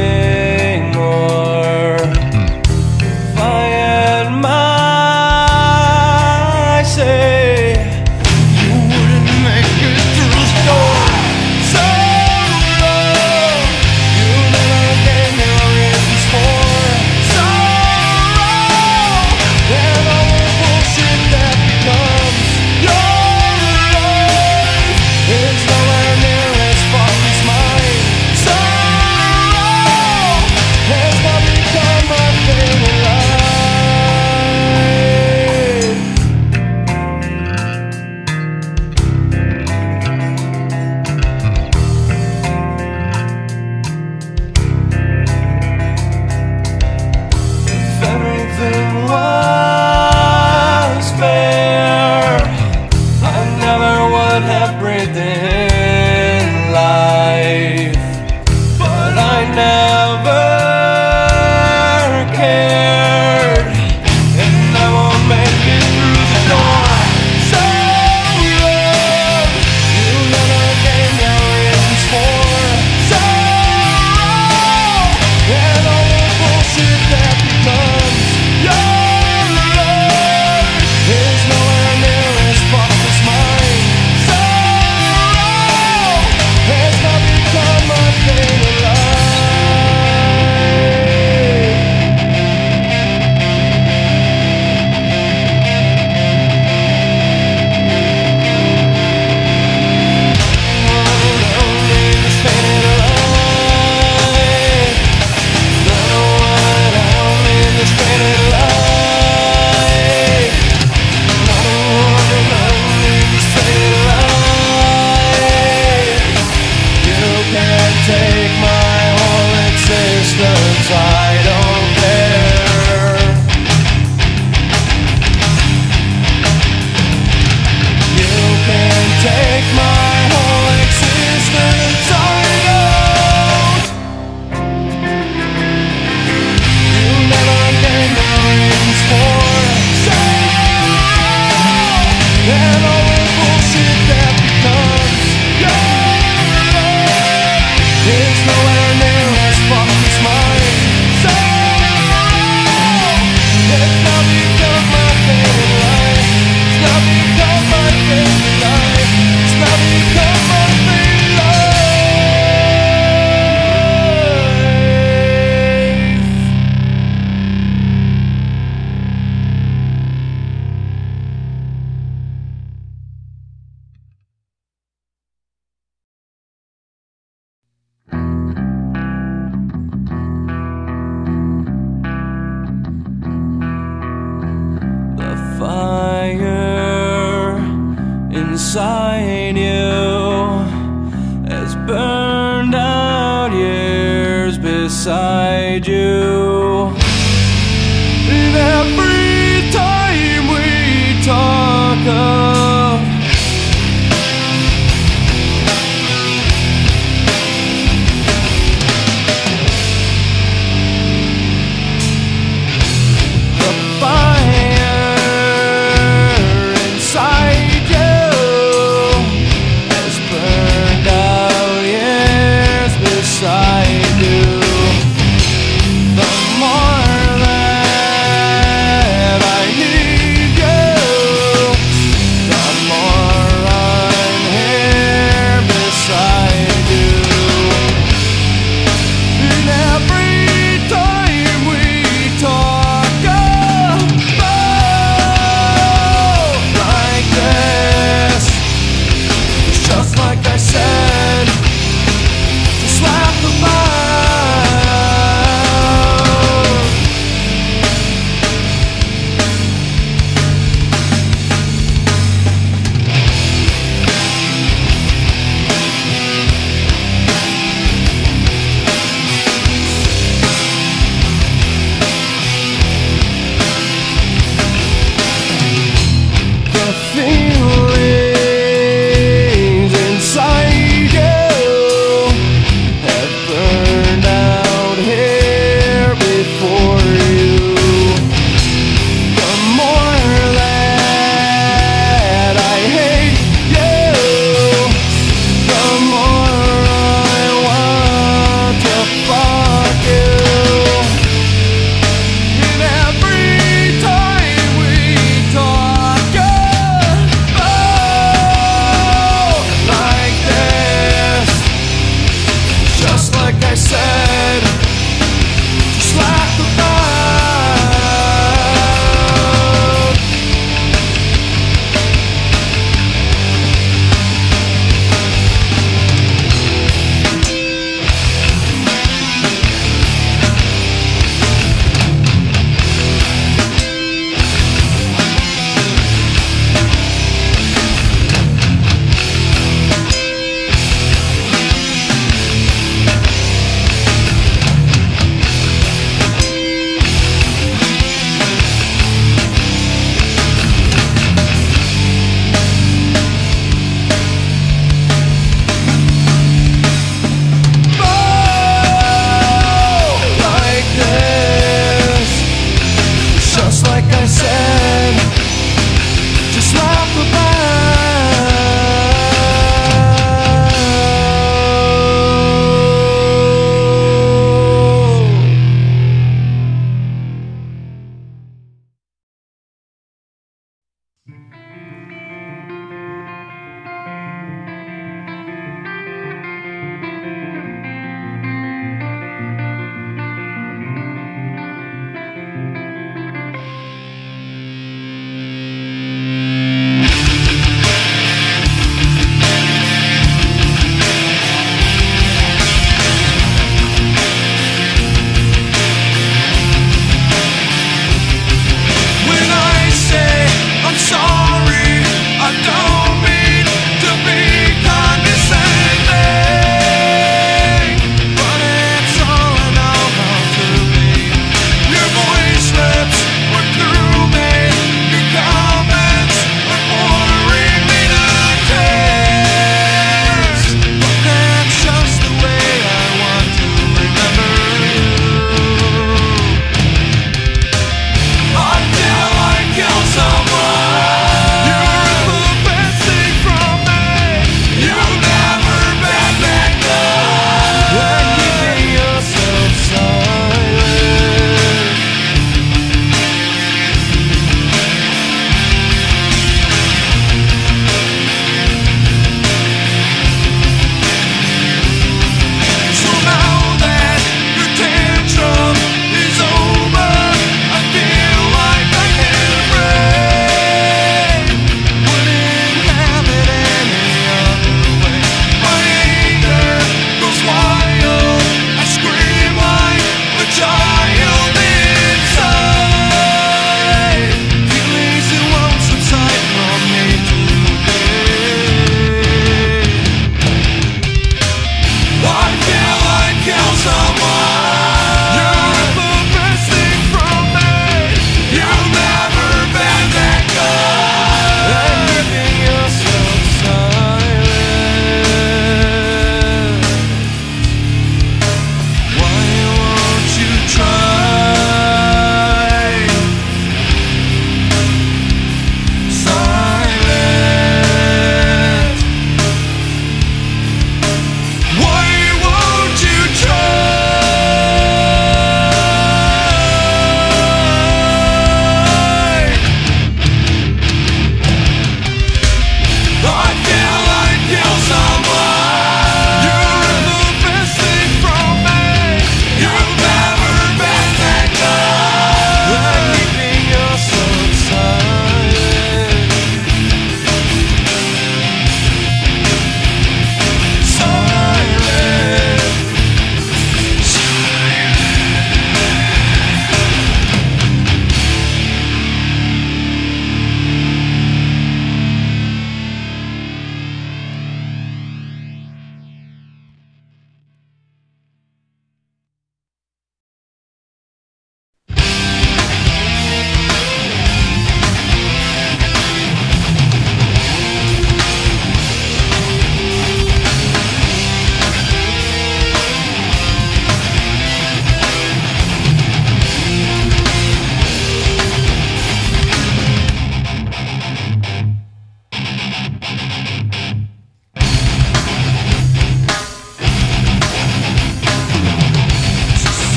more. If I had my say, you wouldn't make it through the door. So long, you never gave me reasons for sorrow, and all the bullshit that becomes your life is nowhere near as far as mine. Sorrow has now become my favorite life. If everything was fair, I never would have breathed in life, but I never cared, and I won't make it through the door. So long, you never gave me reasons for sorrow, and all the bullshit that becomes your life is nowhere near as far as mine. Sorrow has now become my favorite life. Take my whole existence, I don't care. You can take my whole existence, I don't. You never gave me reasons for sorrow, and all the bullshit that becomes your is nowhere near as far as mine. Sorrow has now become my favorite life. It's now become my favorite life. It's now become my favorite life. The fire inside you has burned out years beside you. And every time we talk of the fire inside you has burned out years beside you. The more that I need you, the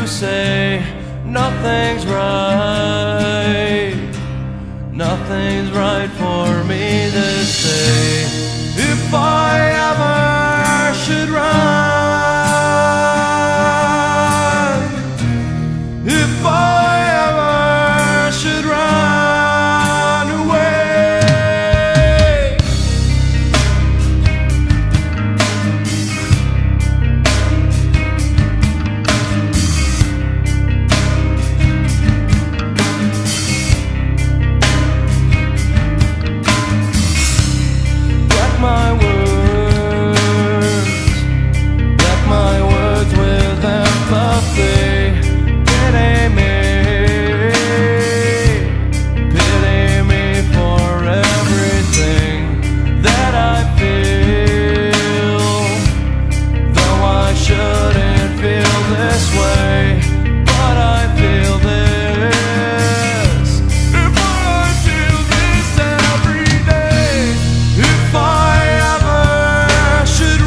say nothing's right. Nothing's right for me this day. If I ever should run, if I ever should run away, black my words with empathy. Pity me for everything that I feel, though I shouldn't feel this way, but I feel this. If I feel this every day, if I ever should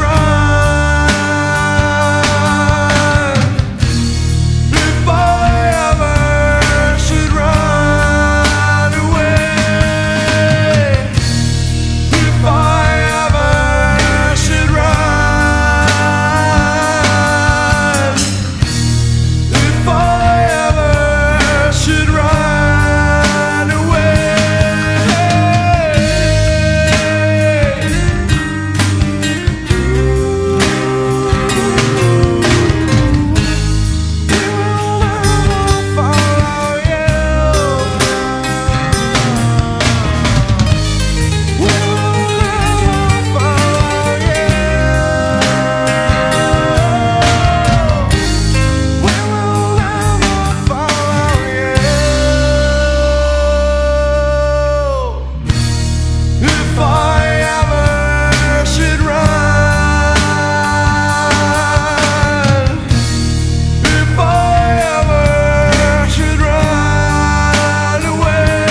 run, if I ever should run away, if I ever should run, if I ever should run away. If I ever should run, if I ever should run away,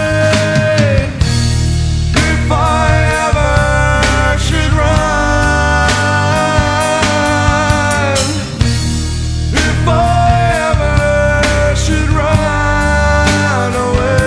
if I ever should run, if I ever should run away.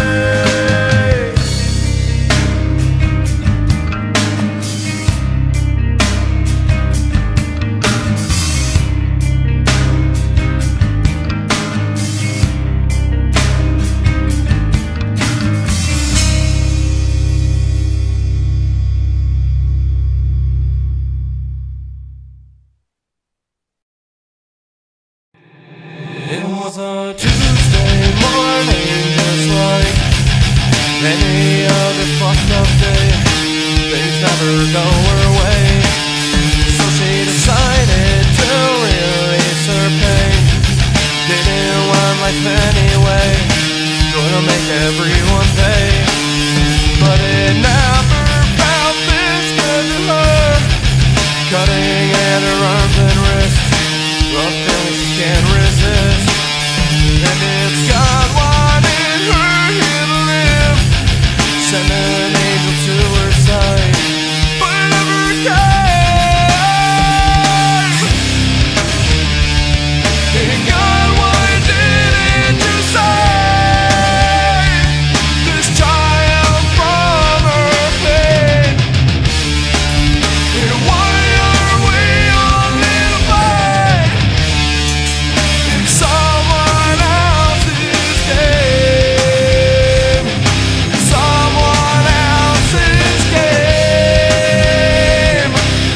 It was a Tuesday morning, just like any other fucked up day. Things never go her way, so she decided to release her pain. Didn't want life anyway, gonna make everyone pay. But it never felt this good to her, cutting at her arms and wrists, rough feelings she can't resist. And if God wanted her here to live, send an angel to her side, but it never came. And God, why didn't you save this child from her pain? And why are we all in a fight in someone else's game? Someone else's game.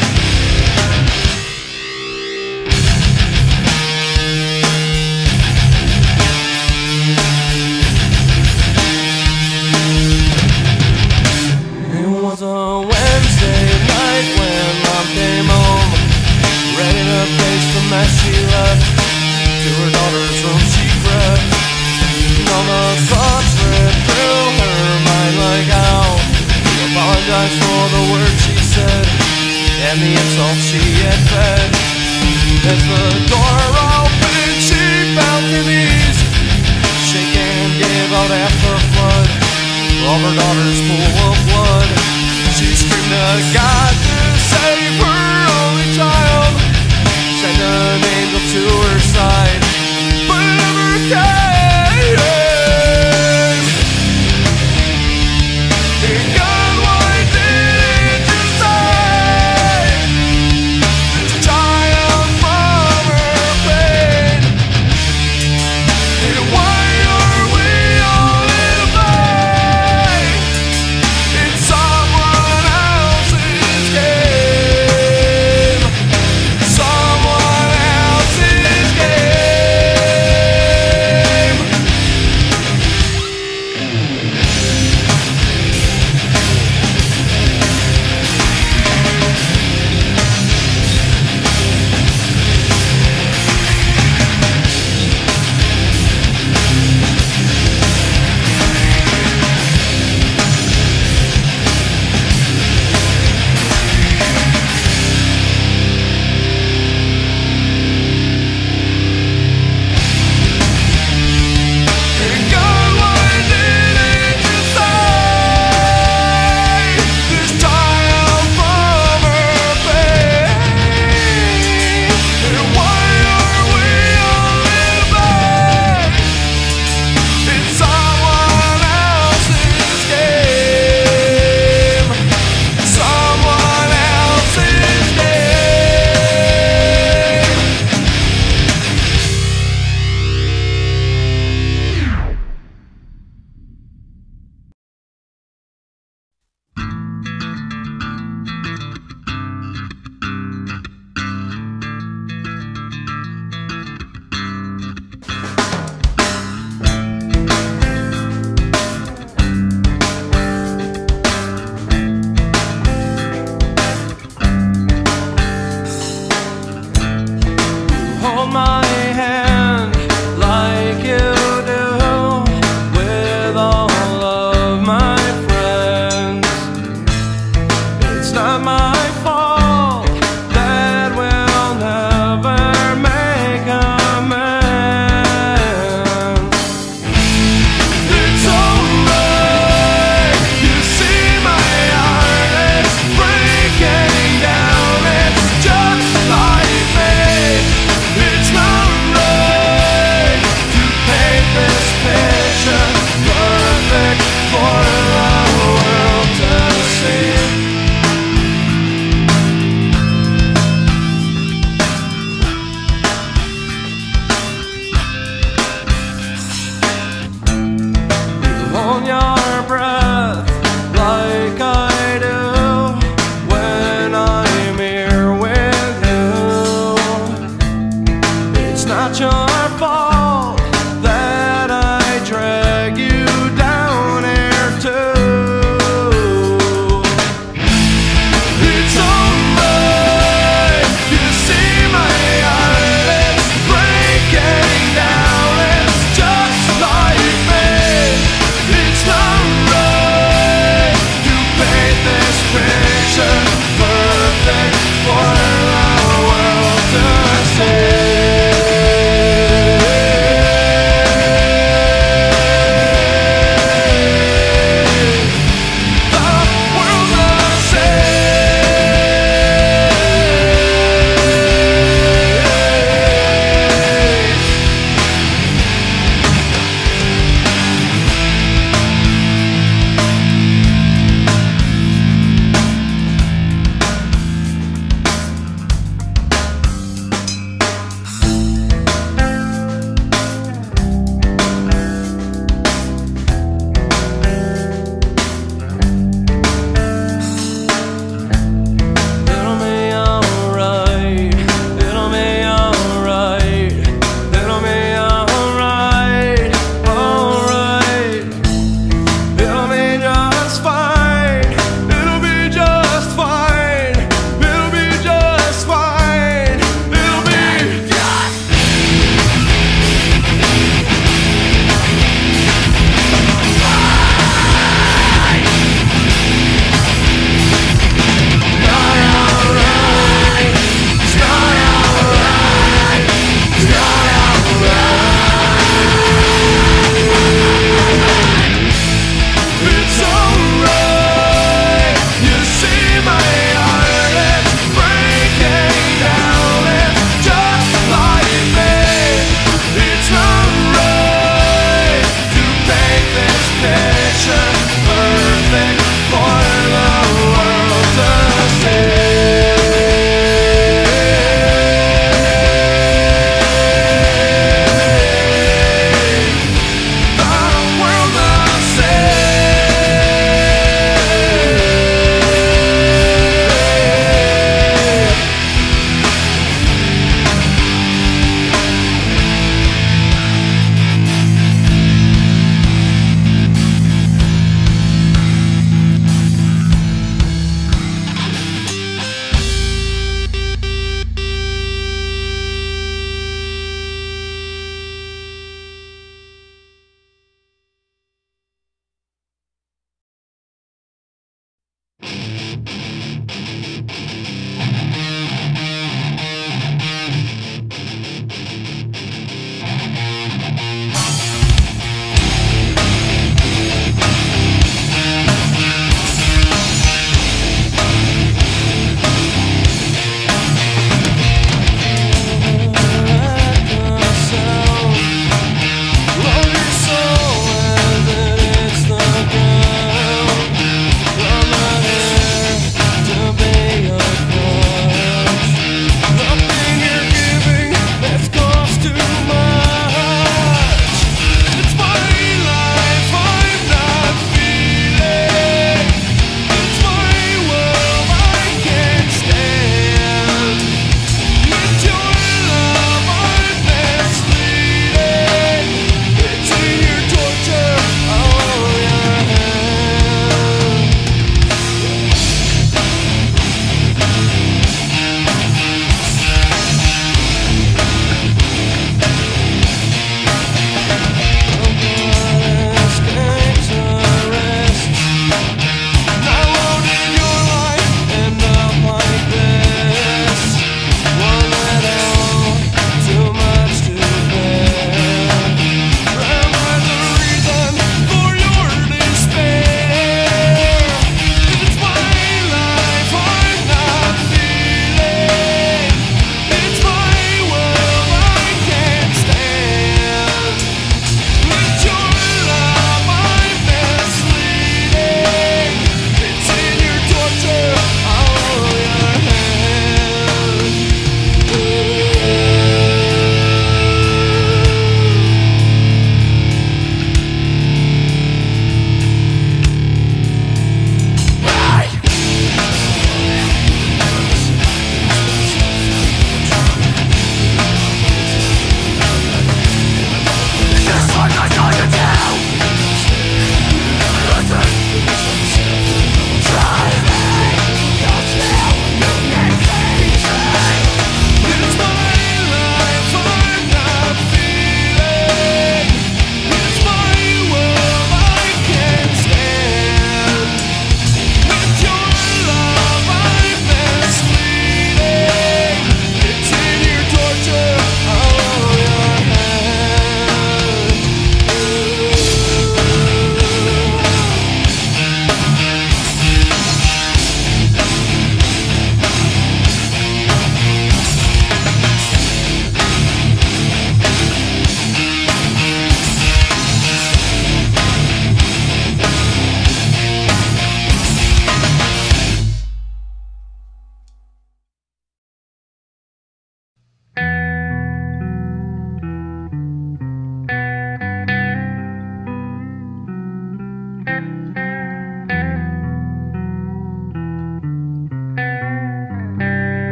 It was a Wednesday night when Mom came home, ready to face the mess she left. To her daughter's room she crept, and all the thoughts ripped through her mind like how to apologize for the words she said and the insults she had fed. As the door opened, she felt her knees shake and give out after a flood. All her daughter's full of blood. She screamed to God to save her only child. Send an angel to her side.